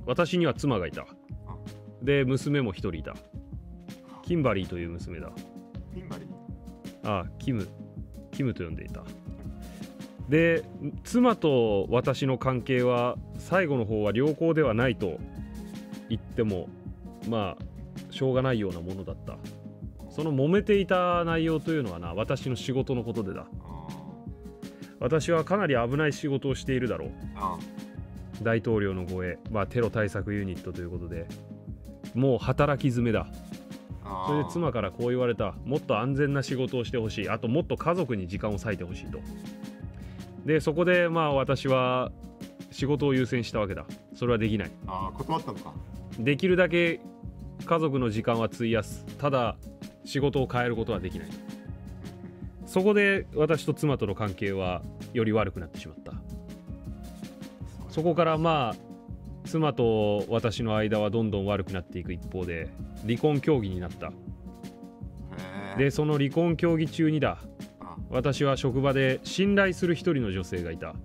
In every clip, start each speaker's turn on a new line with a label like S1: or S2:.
S1: 私には妻がいた。で娘も一人いた。キンバリーという娘だ。
S2: キンバリー。
S1: ああ、キムと呼んでいた。で妻と私の関係は最後の方は良好ではないと言ってもまあしょうがないようなものだった。その揉めていた内容というのはな、私の仕事のことでだ。私はかなり危ない仕事をしているだろう。大統領の護衛、テロ対策ユニットということでもう働き詰めだ。それで妻からこう言われた。もっと安全な仕事をしてほしい。あともっと家族に時間を割いてほしいと。でそこで私は仕事を優先したわけだ。それはできない。
S2: 断ったのか。
S1: できるだけ家族の時間は費やす。ただ仕事を変えることはできない。そこで私と妻との関係はより悪くなってしまった。そこから妻と私の間はどんどん悪くなっていく一方で離婚協議になった。でその離婚協議中にだ、私は職場で信頼する一人の女性がいた。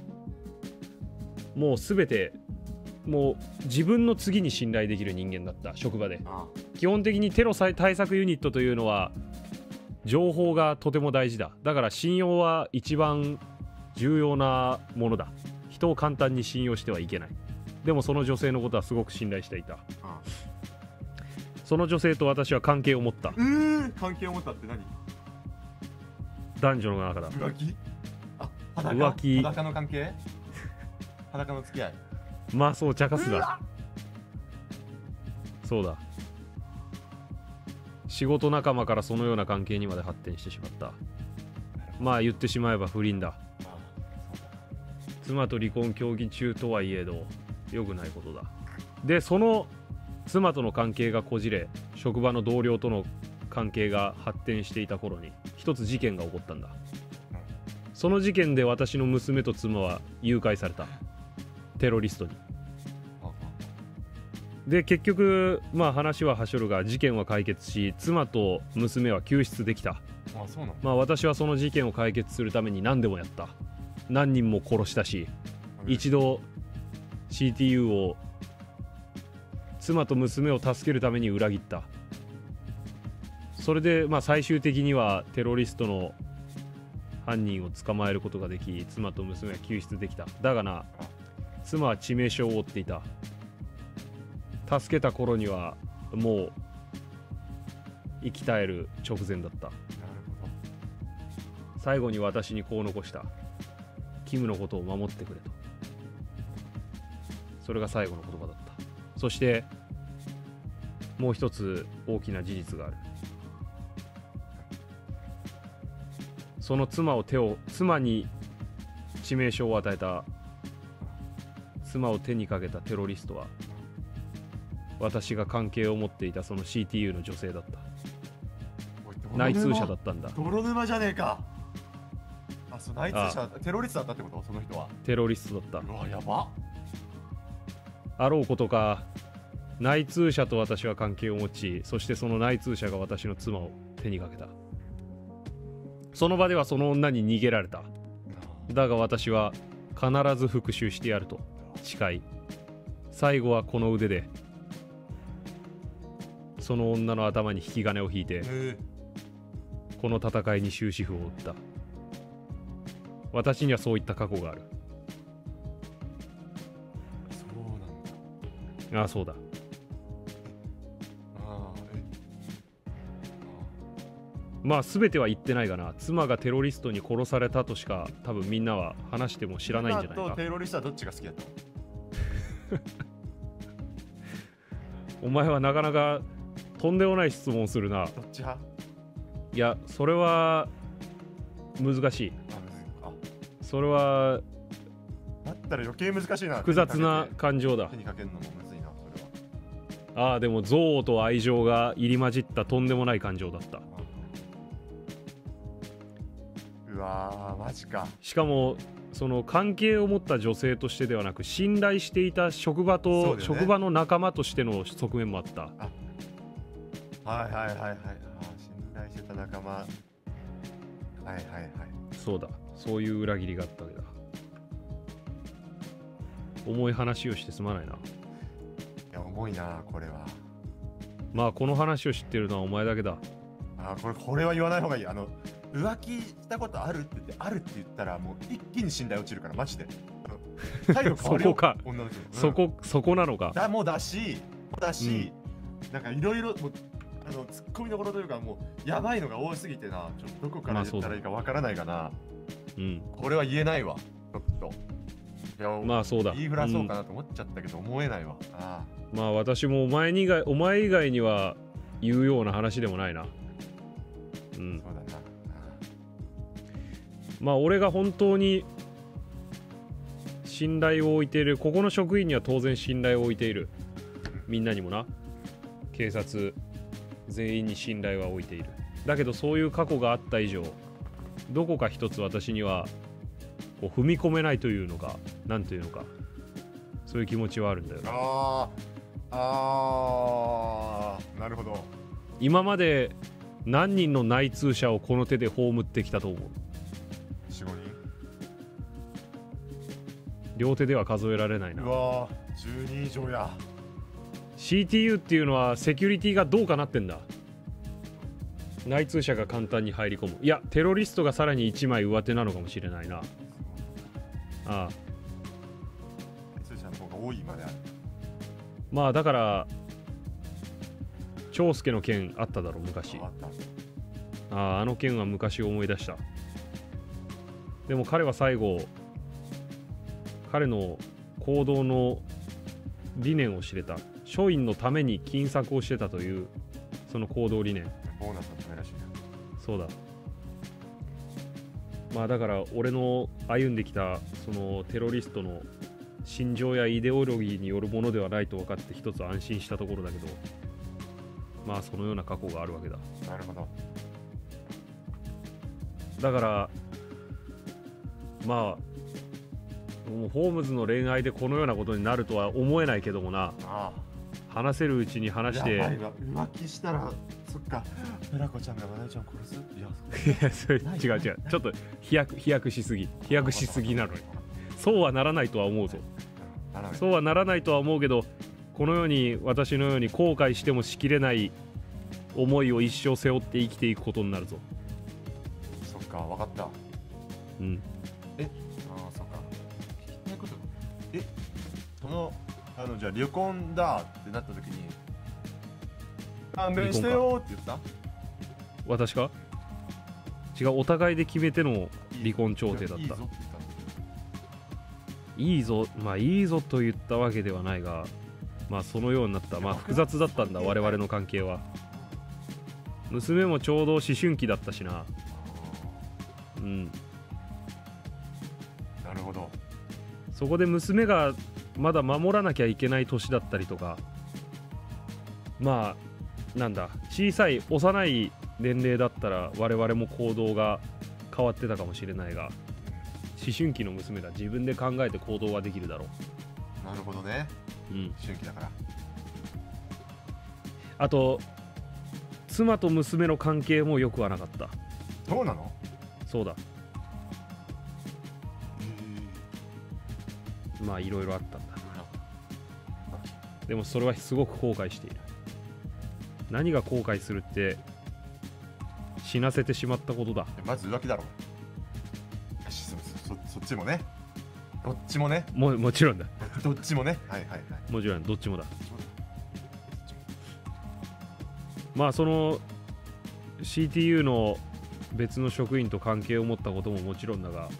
S1: もう全てもう自分の次に信頼できる人間だった。職場で基本的にテロ対策ユニットというのは情報がとても大事だ。だから信用は一番重要なものだ。人を簡単に信用してはいけない。でもその女性のことはすごく信頼していた。その女性と私は関係を持った。
S2: 関係を持ったって何？
S1: 男女の中だ。
S2: 浮気？
S1: 浮気。
S2: 裸の関係？裸の付き合い。
S1: そう茶化すだ。そうだ。仕事仲間からそのような関係にまで発展してしまった。言ってしまえば不倫だ。妻と離婚協議中とはいえど良くないことだ。でその妻との関係がこじれ、職場の同僚との関係が発展していた頃に一つ事件が起こったんだ。その事件で私の娘と妻は誘拐された。テロリストに。で結局話ははしょるが事件は解決し、妻と娘は救出できた。私はその事件を解決するために何でもやった。何人も殺したし、一度 CTU を妻と娘を助けるために裏切った。それで最終的にはテロリストの犯人を捕まえることができ、妻と娘は救出できた。だがな、妻は致命傷を負っていた。助けた頃にはもう生き絶える直前だった。最後に私にこう残した。キムのことを守ってくれと。それが最後の言葉だった。そしてもう一つ大きな事実がある。その妻に致命傷を与えた、妻を手にかけたテロリストは私が関係を持っていたその CTU の女性だった。内通者だったんだ。
S2: 泥沼じゃねえか。内通者、テロリストだったってこと？その人は
S1: テロリストだった。
S2: うわ、やば。
S1: あろうことか内通者と私は関係を持ち、そしてその内通者が私の妻を手にかけた。その場ではその女に逃げられた。だが私は必ず復讐してやると誓い、最後はこの腕でその女の頭に引き金を引いてこの戦いに終止符を打った。私にはそういった過去がある。
S2: そうなんだ。
S1: そうだ。全ては言ってないがな。妻がテロリストに殺されたとしか多分みんなは話しても知らないんじゃないか。
S2: 妻とテロリストはどっちが好きだったの？
S1: お前はなかなかとんでもない質問をするな。
S2: どっち派？
S1: いや、それは難しい。それは
S2: だったら余計難しいな。
S1: 複雑な感情だ。
S2: 手にかけるのもむずいな、それは。
S1: でも憎悪と愛情が入り混じったとんでもない感情だった。
S2: うわー、マジか。
S1: しかもその関係を持った女性としてではなく、信頼していた職場と、職場の仲間としての側面もあった。
S2: はいはいはいはい。信頼してた仲間。はいはいはい。
S1: そうだ、そういう裏切りがあったわけだ。重い話をしてすまないな。
S2: 重いなこれは。
S1: まあこの話を知ってるのはお前だけだ。
S2: これは言わない方がいい。浮気したことあるって言って、あるって言ったらもう一気に信頼落ちるから、マジで。態度変わるよ。
S1: そこか。
S2: 女の人、
S1: そこなのか。
S2: もうだし、なんかいろいろ突っ込みどころというか、もうやばいのが多すぎてな、ちょっとどこから言ったらいいかわからないかな。これは言えないわ、ちょっと。いや、
S1: まあそうだ。
S2: 言いふらそうかなと思っちゃったけど、思えないわ。
S1: まあ私もお前以外には言うような話でもないな。
S2: そうだな。
S1: まあ俺が本当に信頼を置いている、ここの職員には当然信頼を置いている。みんなにもな、警察全員に信頼は置いている。だけどそういう過去があった以上、どこか一つ私にはこう踏み込めないというのか、なんていうのか、そういう気持ちはあるんだよね。
S2: なるほど。
S1: 今まで何人の内通者をこの手で葬ってきたと思う
S2: ？4、5人？
S1: 両手では数えられないな。
S2: うわー、10人以上や。
S1: CTU っていうのはセキュリティがどうかなってんだ。内通者が簡単に入り込む。いや、テロリストがさらに1枚上手なのかもしれないな。ああ、
S2: 内通者の方が多いまである。
S1: まあだから長介の件あっただろ昔。あの件は昔思い出した。でも彼は最後、彼の行動の理念を知れた。署員のために金策をしてたというその行動理念。
S2: ボーナスのためらしいな。
S1: そうだ。まあだから俺の歩んできたそのテロリストの心情やイデオロギーによるものではないと分かって一つ安心したところだけど、まあそのような過去があるわけだ。
S2: なるほど。
S1: だからまあもうホームズの恋愛でこのようなことになるとは思えないけどもな。話せるうちに話して。
S2: やばいわ、浮気したらそっか、村子ちゃんがまなみちゃんを殺す？
S1: いやそれ違うちょっと飛躍しすぎなのに。そうはならないとは思うぞ。そうはならないとは思うけど、このように私のように後悔してもしきれない思いを一生背負って生きていくことになるぞ。
S2: そっか、分かった。
S1: うん。
S2: そっか。聞きたいこと、そのじゃあ離婚だってなった時に勘弁してよって言った？
S1: 私か？違う、お互いで決めての離婚調停だった。いいぞ、まあいいぞと言ったわけではないが、まあそのようになった。まあ複雑だったんだ、我々の関係は。娘もちょうど思春期だったしな。うん。
S2: なるほど。
S1: そこで娘がまだ守らなきゃいけない年だったりとか、まあなんだ、小さい幼い年齢だったら我々も行動が変わってたかもしれないが、思春期の娘だ。自分で考えて行動はできるだろ
S2: う。なるほどね。
S1: うん。
S2: 思春期だから。
S1: あと妻と娘の関係もよくはなかった。
S2: そうなの？
S1: そうだ。まあいろいろあったんだ。でもそれはすごく後悔している。何が後悔するって、死なせてしまったことだ。
S2: まず浮気だろ。そっちもね。どっちもね。
S1: もちろんだ。
S2: どっちもね。はい。
S1: もちろんどっちもだ。まあその CTU の別の職員と関係を持ったことももちろんだが、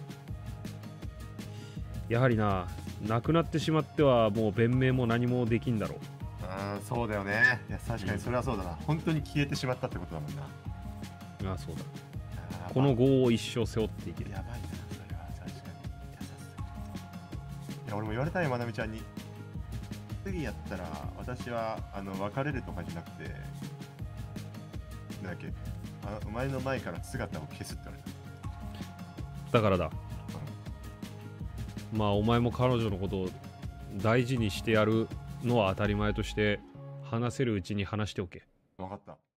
S1: やはりな、亡くなってしまってはもう弁明も何もできんだろう。
S2: そうだよね。いや確かにそれはそうだな。本当に消えてしまったってことだもんな。
S1: そうだ。この業を一生背負っていける。
S2: やばいな、それは確かに。いや俺も言われたよ、まなみちゃんに。次やったら私は別れるとかじゃなくて、なんだっけ、お前の前から姿を消すって言われ
S1: た。だからだ。まあお前も彼女のことを大事にしてやるのは当たり前として、話せるうちに話しておけ。
S2: 分かった。